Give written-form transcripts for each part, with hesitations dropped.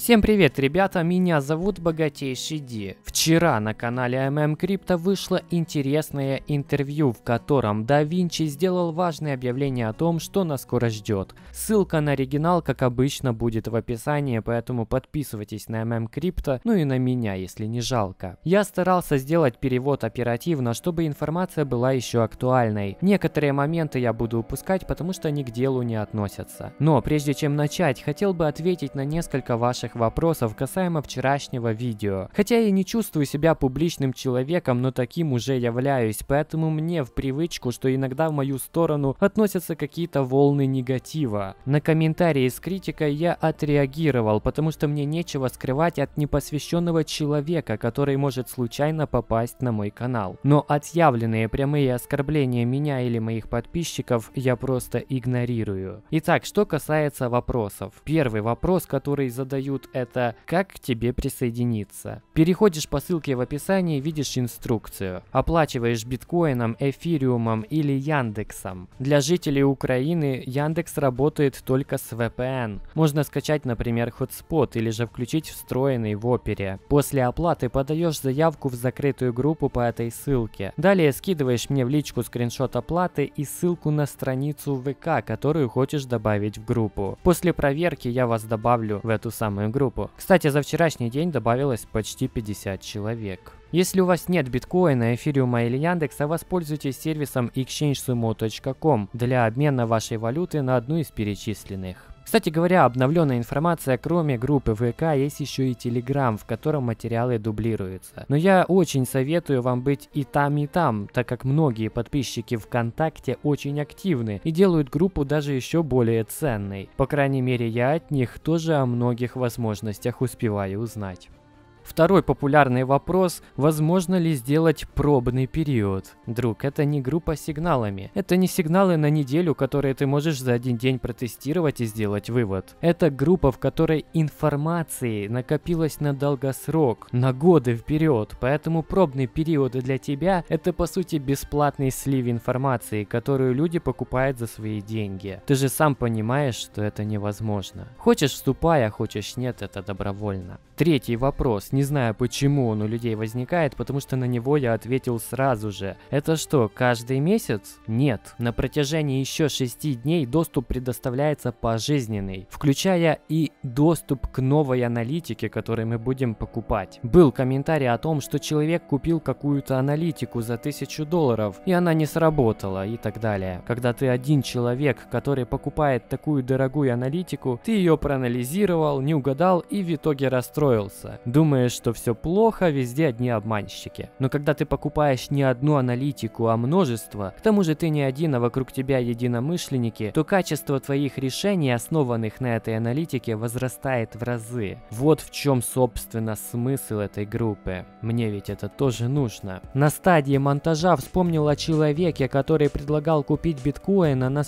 Всем привет, ребята, меня зовут Богатейший Ди. Вчера на канале Crypto вышло интересное интервью, в котором Да Винчи сделал важное объявление о том, что нас скоро ждет. Ссылка на оригинал, как обычно, будет в описании, поэтому подписывайтесь на Crypto, ну и на меня, если не жалко. Я старался сделать перевод оперативно, чтобы информация была еще актуальной. Некоторые моменты я буду упускать, потому что они к делу не относятся. Но прежде чем начать, хотел бы ответить на несколько ваших вопросов касаемо вчерашнего видео. Хотя я не чувствую себя публичным человеком, но таким уже являюсь, поэтому мне в привычку, что иногда в мою сторону относятся какие-то волны негатива. На комментарии с критикой я отреагировал, потому что мне нечего скрывать от непосвященного человека, который может случайно попасть на мой канал. Но отъявленные прямые оскорбления меня или моих подписчиков я просто игнорирую. Итак, что касается вопросов. Первый вопрос, который задают, это «Как к тебе присоединиться?». Переходишь по ссылке в описании, видишь инструкцию. Оплачиваешь биткоином, эфириумом или Яндексом. Для жителей Украины Яндекс работает только с VPN. Можно скачать, например, Hotspot или же включить встроенный в Опере. После оплаты подаешь заявку в закрытую группу по этой ссылке. Далее скидываешь мне в личку скриншот оплаты и ссылку на страницу ВК, которую хочешь добавить в группу. После проверки я вас добавлю в эту самую группу. Кстати, за вчерашний день добавилось почти 50 человек. Если у вас нет биткоина, эфириума или Яндекса, воспользуйтесь сервисом exchangesumo.com для обмена вашей валюты на одну из перечисленных. Кстати говоря, обновленная информация, кроме группы ВК, есть еще и Telegram, в котором материалы дублируются. Но я очень советую вам быть и там, так как многие подписчики ВКонтакте очень активны и делают группу даже еще более ценной. По крайней мере, я от них тоже о многих возможностях успеваю узнать. Второй популярный вопрос – возможно ли сделать пробный период? Друг, это не группа с сигналами. Это не сигналы на неделю, которые ты можешь за один день протестировать и сделать вывод. Это группа, в которой информации накопилось на долгосрок, на годы вперед. Поэтому пробный период для тебя – это по сути бесплатный слив информации, которую люди покупают за свои деньги. Ты же сам понимаешь, что это невозможно. Хочешь – вступай, а хочешь – нет, это добровольно. Третий вопрос. Не знаю, почему он у людей возникает, потому что на него я ответил сразу же. Это что, каждый месяц? Нет. На протяжении еще 6 дней доступ предоставляется пожизненный, включая и доступ к новой аналитике, которую мы будем покупать. Был комментарий о том, что человек купил какую-то аналитику за $1000, и она не сработала, и так далее. Когда ты один человек, который покупает такую дорогую аналитику, ты ее проанализировал, не угадал и в итоге расстроился. Думаешь, что все плохо, везде одни обманщики. Но когда ты покупаешь не одну аналитику, а множество, к тому же ты не один, а вокруг тебя единомышленники, то качество твоих решений, основанных на этой аналитике, возрастает в разы. Вот в чем, собственно, смысл этой группы. Мне ведь это тоже нужно. На стадии монтажа вспомнил о человеке, который предлагал купить биткоина на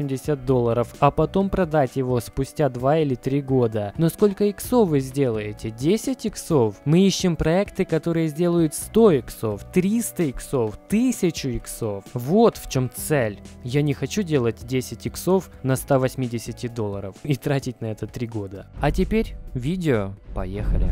$180, а потом продать его спустя 2 или 3 года. Но сколько иксов вы сделаете? 10 иксов? Мы ищем проекты, которые сделают 100 иксов, 300 иксов, 1000 иксов. Вот в чем цель. Я не хочу делать 10 иксов на $180 и тратить на это 3 года. А теперь видео. Поехали.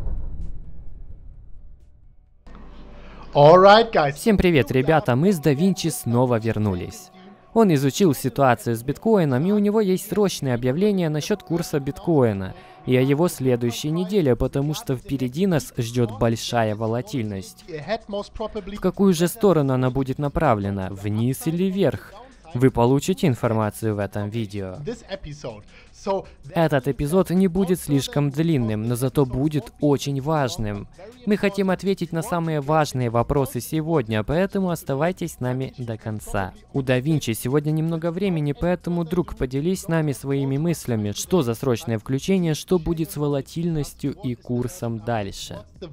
Всем привет, ребята, мы с Да Винчи снова вернулись. Он изучил ситуацию с биткоином, и у него есть срочное объявление насчет курса биткоина и о его следующей неделе, потому что впереди нас ждет большая волатильность. В какую же сторону она будет направлена, вниз или вверх? Вы получите информацию в этом видео. Этот эпизод не будет слишком длинным, но зато будет очень важным. Мы хотим ответить на самые важные вопросы сегодня, поэтому оставайтесь с нами до конца. У Да Винчи сегодня немного времени, поэтому, друг, поделись с нами своими мыслями, что за срочное включение, что будет с волатильностью и курсом дальше.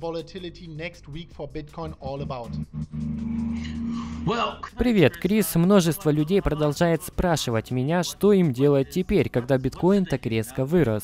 Привет, Крис. Множество людей продолжает спрашивать меня, что им делать теперь, когда биткоин так резко вырос.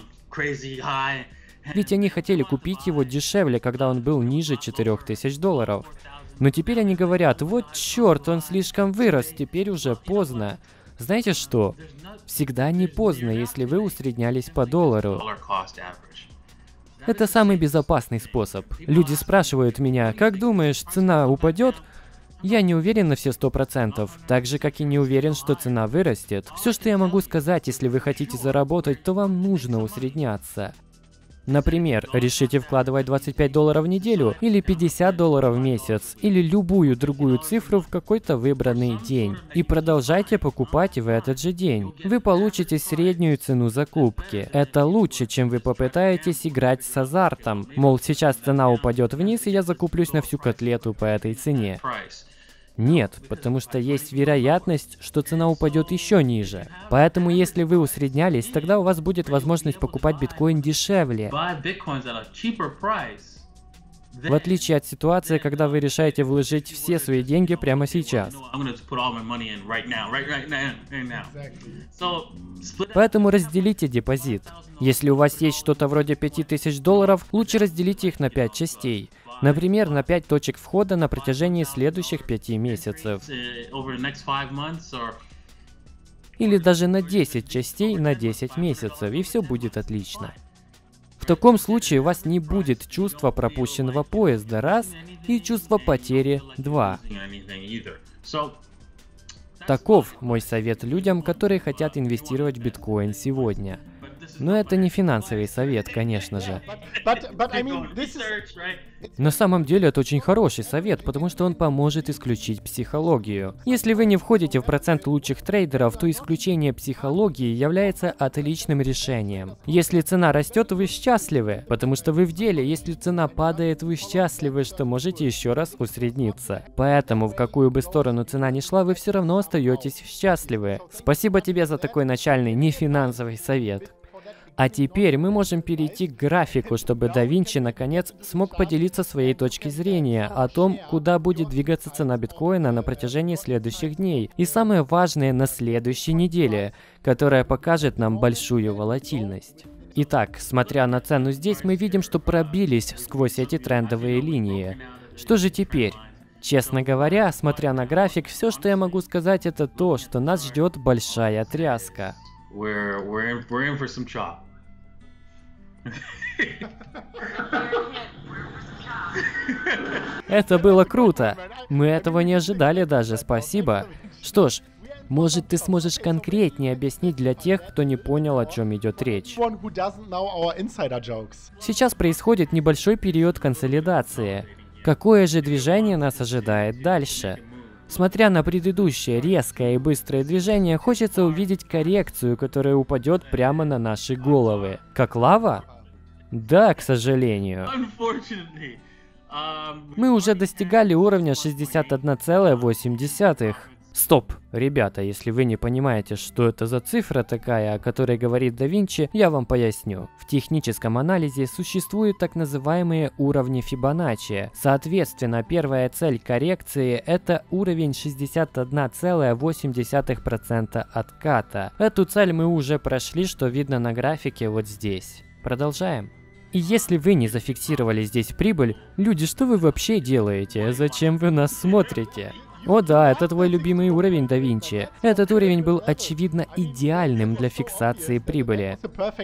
Ведь они хотели купить его дешевле, когда он был ниже $4000. Но теперь они говорят, вот черт, он слишком вырос, теперь уже поздно. Знаете что? Всегда не поздно, если вы усреднялись по доллару. Это самый безопасный способ. Люди спрашивают меня, как думаешь, цена упадет? Я не уверен на все 100%, так же, как и не уверен, что цена вырастет. Все, что я могу сказать, если вы хотите заработать, то вам нужно усредняться. Например, решите вкладывать $25 в неделю, или $50 в месяц, или любую другую цифру в какой-то выбранный день. И продолжайте покупать в этот же день. Вы получите среднюю цену закупки. Это лучше, чем вы попытаетесь играть с азартом. Мол, сейчас цена упадет вниз, и я закуплюсь на всю котлету по этой цене. Нет, потому что есть вероятность, что цена упадет еще ниже. Поэтому, если вы усреднялись, тогда у вас будет возможность покупать биткоин дешевле. В отличие от ситуации, когда вы решаете вложить все свои деньги прямо сейчас. Поэтому разделите депозит. Если у вас есть что-то вроде $5000, лучше разделите их на 5 частей. Например, на 5 точек входа на протяжении следующих 5 месяцев. Или даже на 10 частей на 10 месяцев, и все будет отлично. В таком случае у вас не будет чувства пропущенного поезда, раз, и чувства потери, два. Таков мой совет людям, которые хотят инвестировать в биткоин сегодня. Но это не финансовый совет, конечно же. На самом деле это очень хороший совет, потому что он поможет исключить психологию. Если вы не входите в процент лучших трейдеров, то исключение психологии является отличным решением. Если цена растет, вы счастливы, потому что вы в деле. Если цена падает, вы счастливы, что можете еще раз усредниться. Поэтому, в какую бы сторону цена ни шла, вы все равно остаетесь счастливы. Спасибо тебе за такой начальный нефинансовый совет. А теперь мы можем перейти к графику, чтобы да Винчи наконец смог поделиться своей точки зрения о том, куда будет двигаться цена биткоина на протяжении следующих дней. И самое важное, на следующей неделе, которая покажет нам большую волатильность. Итак, смотря на цену здесь, мы видим, что пробились сквозь эти трендовые линии. Что же теперь? Честно говоря, смотря на график, все, что я могу сказать, это то, что нас ждет большая тряска. We're in for some chop. Это было круто. Мы этого не ожидали даже, спасибо. Что ж, может, ты сможешь конкретнее объяснить для тех, кто не понял, о чем идет речь. Сейчас происходит небольшой период консолидации. Какое же движение нас ожидает дальше? Смотря на предыдущее резкое и быстрое движение, хочется увидеть коррекцию, которая упадет прямо на наши головы. Как лава? Да, к сожалению. Мы уже достигали уровня 61,8. Стоп! Ребята, если вы не понимаете, что это за цифра такая, о которой говорит да Винчи, я вам поясню. В техническом анализе существуют так называемые уровни Фибоначчи. Соответственно, первая цель коррекции – это уровень 61,8% отката. Эту цель мы уже прошли, что видно на графике вот здесь. Продолжаем. И если вы не зафиксировали здесь прибыль, люди, что вы вообще делаете? Зачем вы нас смотрите? О да, это твой любимый уровень, да Винчи. Этот уровень был очевидно идеальным для фиксации прибыли.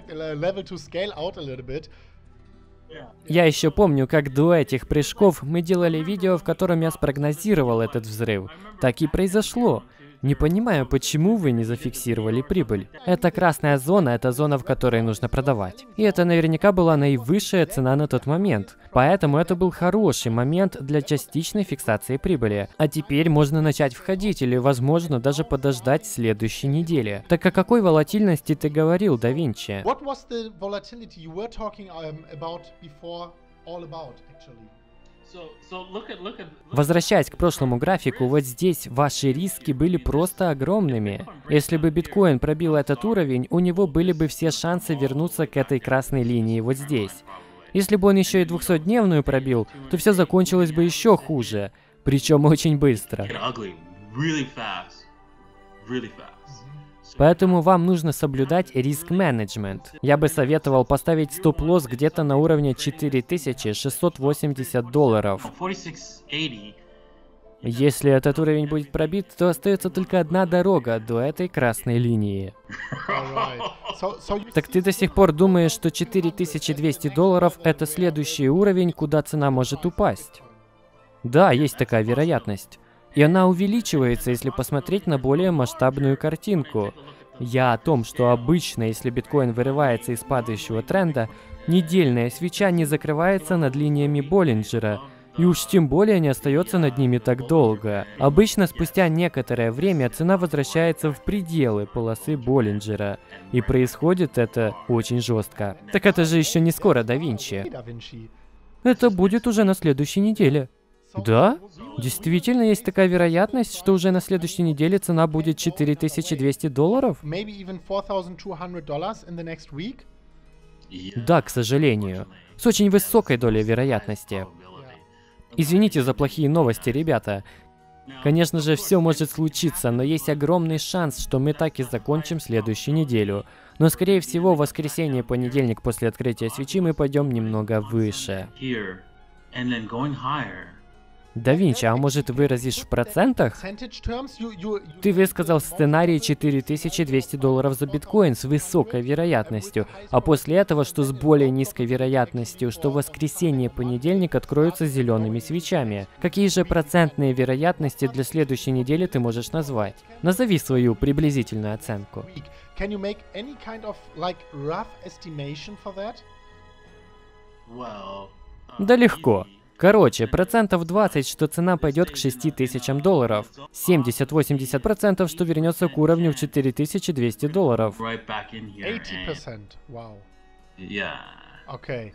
Я еще помню, как до этих прыжков мы делали видео, в котором я спрогнозировал этот взрыв. Так и произошло. Не понимаю, почему вы не зафиксировали прибыль. Эта красная зона, это зона, в которой нужно продавать. И это наверняка была наивысшая цена на тот момент. Поэтому это был хороший момент для частичной фиксации прибыли. А теперь можно начать входить или, возможно, даже подождать следующей недели. Так о какой волатильности ты говорил, да Винчи? Возвращаясь к прошлому графику, вот здесь ваши риски были просто огромными. Если бы биткоин пробил этот уровень, у него были бы все шансы вернуться к этой красной линии вот здесь. Если бы он еще и 200-дневную пробил, то все закончилось бы еще хуже. Причем очень быстро. Поэтому вам нужно соблюдать риск-менеджмент. Я бы советовал поставить стоп-лосс где-то на уровне $4680. Если этот уровень будет пробит, то остается только одна дорога до этой красной линии. Так ты до сих пор думаешь, что $4200 это следующий уровень, куда цена может упасть? Да, есть такая вероятность. И она увеличивается, если посмотреть на более масштабную картинку. Я о том, что обычно, если биткоин вырывается из падающего тренда, недельная свеча не закрывается над линиями Боллинджера, и уж тем более не остается над ними так долго. Обычно спустя некоторое время цена возвращается в пределы полосы Боллинджера, и происходит это очень жестко. Так это же еще не скоро, да Винчи. Это будет уже на следующей неделе. Да? Действительно есть такая вероятность, что уже на следующей неделе цена будет $4200? Да, к сожалению. С очень высокой долей вероятности. Извините за плохие новости, ребята. Конечно же, все может случиться, но есть огромный шанс, что мы так и закончим следующую неделю. Но, скорее всего, в воскресенье, понедельник после открытия свечи мы пойдем немного выше. Да Винчи, а может выразишь в процентах? Ты высказал сценарий $4200 за биткоин с высокой вероятностью, а после этого, что с более низкой вероятностью, что в воскресенье и понедельник откроются зелеными свечами. Какие же процентные вероятности для следующей недели ты можешь назвать? Назови свою приблизительную оценку. Да легко. Короче, процентов 20, что цена пойдет к $6000. 70-80%, что вернется к уровню в $4200. 80%. Wow. Okay.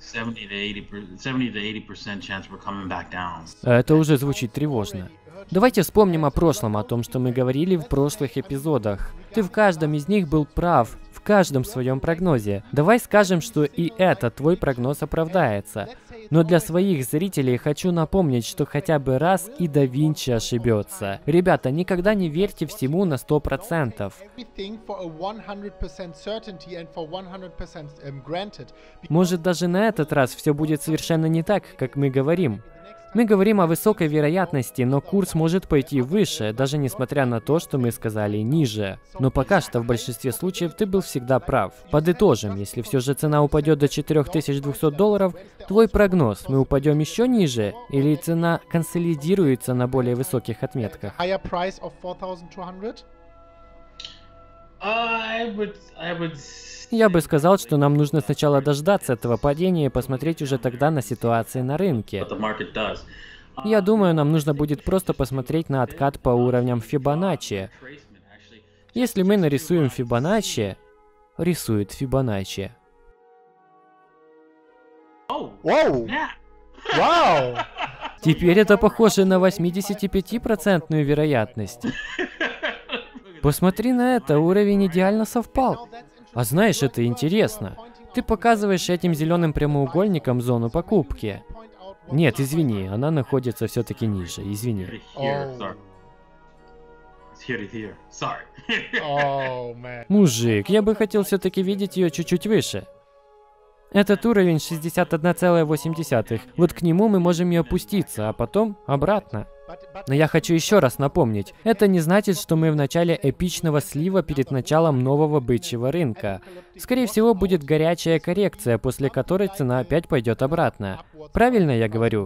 Это уже звучит тревожно. Давайте вспомним о прошлом, о том, что мы говорили в прошлых эпизодах. Ты в каждом из них был прав, в каждом своем прогнозе. Давай скажем, что и этот твой прогноз оправдается. Но для своих зрителей хочу напомнить, что хотя бы раз и да Винчи ошибется. Ребята, никогда не верьте всему на 100%. Может, даже на этот раз все будет совершенно не так, как мы говорим. Мы говорим о высокой вероятности, но курс может пойти выше, даже несмотря на то, что мы сказали ниже. Но пока что в большинстве случаев ты был всегда прав. Подытожим, если все же цена упадет до $4200, твой прогноз, мы упадем еще ниже, или цена консолидируется на более высоких отметках? Я бы сказал, что нам нужно сначала дождаться этого падения и посмотреть уже тогда на ситуации на рынке. Я думаю, нам нужно будет просто посмотреть на откат по уровням Фибоначчи. Если мы нарисуем Фибоначчи, рисует Фибоначчи. Вау! Вау! Теперь это похоже на 85% вероятность. Посмотри на это, уровень идеально совпал. А знаешь, это интересно. Ты показываешь этим зеленым прямоугольником зону покупки. Нет, извини, она находится все-таки ниже, извини. Мужик, я бы хотел все-таки видеть ее чуть-чуть выше. Этот уровень 61,8. Вот к нему мы можем и опуститься, а потом обратно. Но я хочу еще раз напомнить, это не значит, что мы в начале эпичного слива перед началом нового бычьего рынка. Скорее всего, будет горячая коррекция, после которой цена опять пойдет обратно. Правильно я говорю?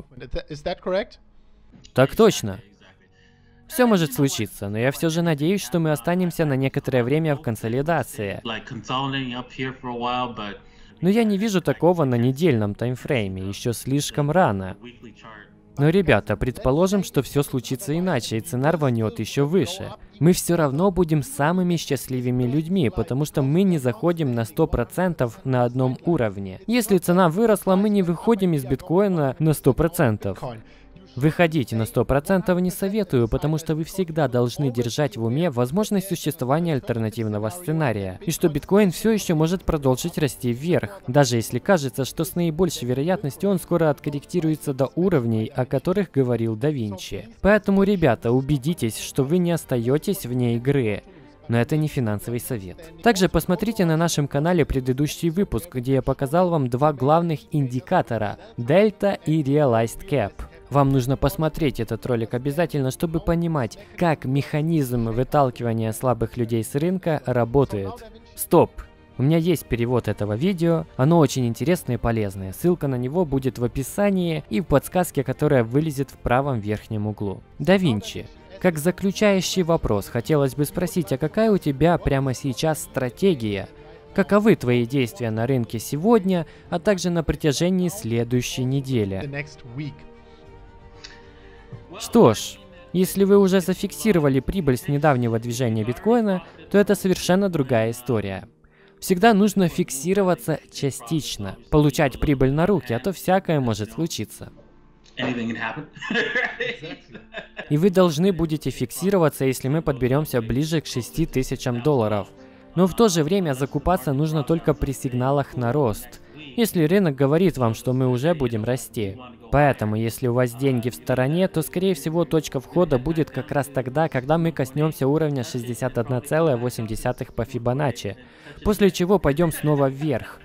Так точно. Все может случиться, но я все же надеюсь, что мы останемся на некоторое время в консолидации. Но я не вижу такого на недельном таймфрейме, еще слишком рано. Но, ребята, предположим, что все случится иначе, и цена рванет еще выше. Мы все равно будем самыми счастливыми людьми, потому что мы не заходим на 100% на одном уровне. Если цена выросла, мы не выходим из биткоина на 100%. Выходите на 100% не советую, потому что вы всегда должны держать в уме возможность существования альтернативного сценария, и что биткоин все еще может продолжить расти вверх, даже если кажется, что с наибольшей вероятностью он скоро откорректируется до уровней, о которых говорил да Винчи. Поэтому, ребята, убедитесь, что вы не остаетесь вне игры. Но это не финансовый совет. Также посмотрите на нашем канале предыдущий выпуск, где я показал вам два главных индикатора – Delta и Realized Cap. Вам нужно посмотреть этот ролик обязательно, чтобы понимать, как механизм выталкивания слабых людей с рынка работает. Стоп! У меня есть перевод этого видео, оно очень интересное и полезное. Ссылка на него будет в описании и в подсказке, которая вылезет в правом верхнем углу. Да Винчи. Как заключающий вопрос, хотелось бы спросить, а какая у тебя прямо сейчас стратегия? Каковы твои действия на рынке сегодня, а также на протяжении следующей недели? Что ж, если вы уже зафиксировали прибыль с недавнего движения биткоина, то это совершенно другая история. Всегда нужно фиксироваться частично, получать прибыль на руки, а то всякое может случиться. И вы должны будете фиксироваться, если мы подберемся ближе к $6000. Но в то же время закупаться нужно только при сигналах на рост, если рынок говорит вам, что мы уже будем расти. Поэтому, если у вас деньги в стороне, то скорее всего точка входа будет как раз тогда, когда мы коснемся уровня 61,8 по Фибоначчи, после чего пойдем снова вверх.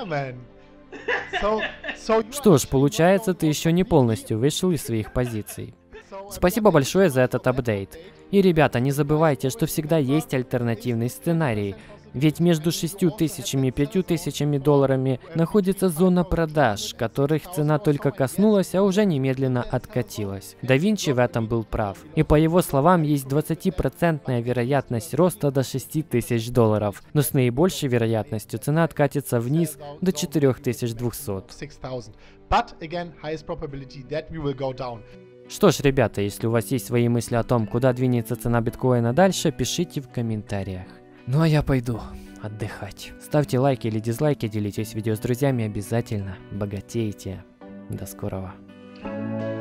Что ж, получается, ты еще не полностью вышел из своих позиций. Спасибо большое за этот апдейт. И, ребята, не забывайте, что всегда есть альтернативный сценарий. Ведь между 6000 и 5000 долларами находится зона продаж, которых цена только коснулась, а уже немедленно откатилась. Да Винчи в этом был прав. И по его словам, есть 20% вероятность роста до 6000 долларов. Но с наибольшей вероятностью цена откатится вниз до 4200. Что ж, ребята, если у вас есть свои мысли о том, куда двинется цена биткоина дальше, пишите в комментариях. Ну а я пойду отдыхать. Ставьте лайки или дизлайки, делитесь видео с друзьями обязательно. Богатейте. До скорого.